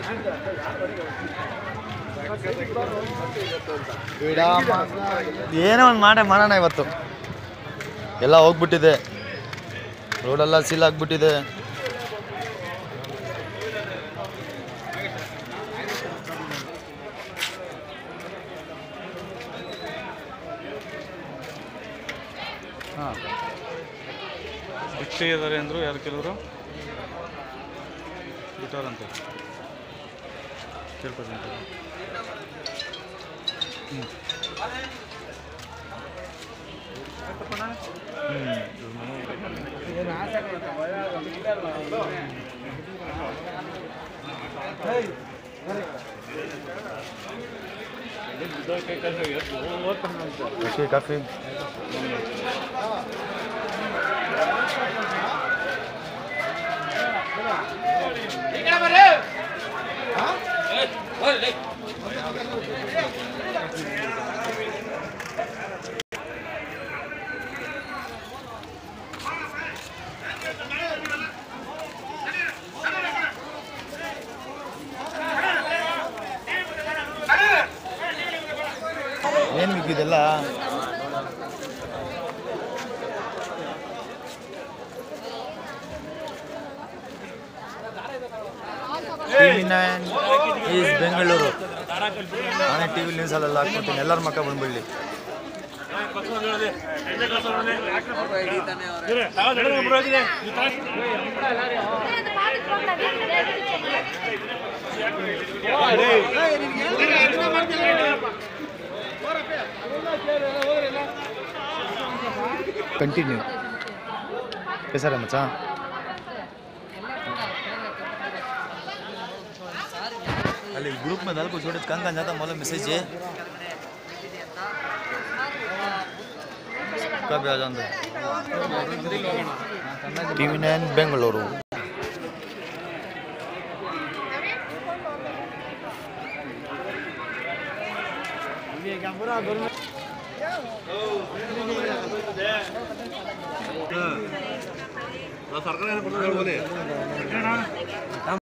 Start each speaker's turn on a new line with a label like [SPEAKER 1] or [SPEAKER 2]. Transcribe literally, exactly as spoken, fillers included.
[SPEAKER 1] ಏನೋ ಒಂದು ಮಾಡೇ ಮಾಡೋಣ ಇವತ್ತು. ಎಲ್ಲ ಹೋಗ್ಬಿಟ್ಟಿದೆ, ರೋಡೆಲ್ಲ ಸೀಲ್ ಆಗಿಬಿಟ್ಟಿದೆ.
[SPEAKER 2] ಹಾಂ ಭಿಕ್ಷೆ ಇದ್ದಾರೆ ಅಂದರು ಯಾರು ಕೆಲವರು ಬಿಟ್ಟಾರಂತೆ ಕೇಳ್ಕೊತೀನಿ. ಹ್ಞೂ
[SPEAKER 1] ಕಾಫಿ ಕಾಫಿ ಏನು ಬಿದ್ದಿದೆಲ್ಲ? TV nine is Bengaluru. ನಾನೇ ಟಿ ವಿ ನ್ಯೂಸಲ್ಲೆಲ್ಲ ಹಾಕ್ಕೊತೀನಿ, ಎಲ್ಲರ ಮಕ್ಕ ಬಂದ್ಬಿಡ್ಲಿ. ಕಂಟಿನ್ಯೂ ಸರ ಮಚ್ಚ. अरे ग्रुप में डाल को छोटे कहाँ कहाँ जाता मालूम मैसेज है कब आ जाता टीवी नाइन बेंगलुरु सरकार